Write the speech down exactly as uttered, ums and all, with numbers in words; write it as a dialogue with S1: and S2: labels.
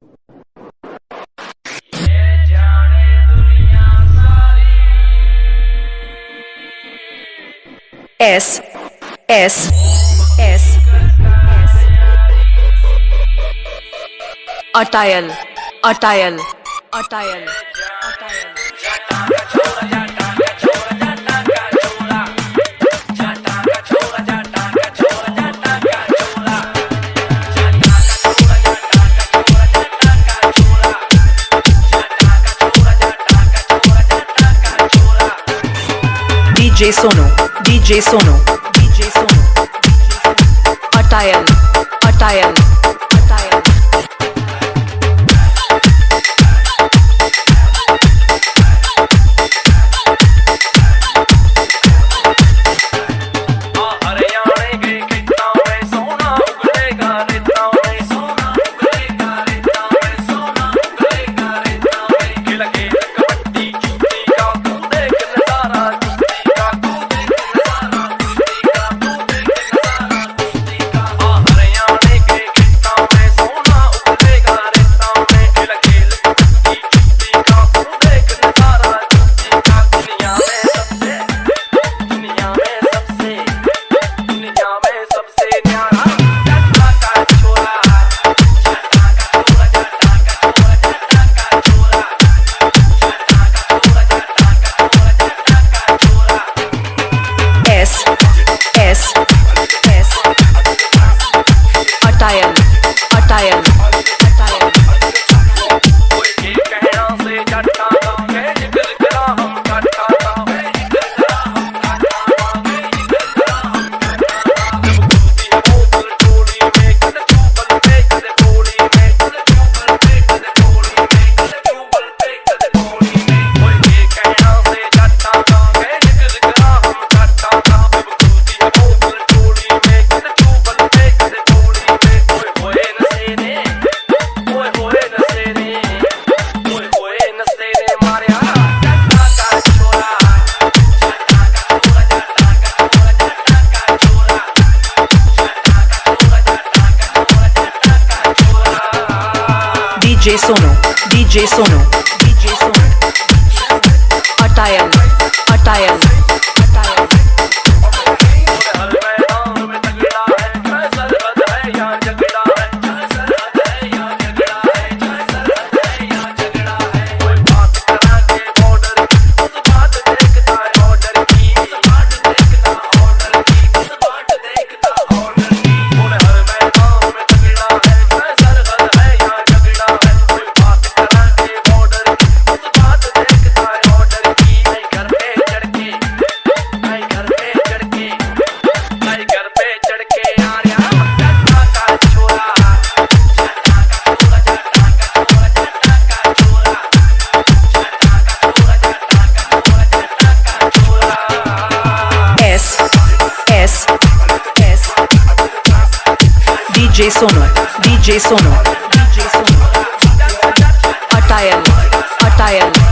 S1: S S S Attire Attire Attire D J Sonu D J Sonu D J Sonu Attire Attire Attire D J Sonu D J Sonu D J Sonu Attire Attire Attire D J Sonu D J Sonu D J Sonu Attire Attire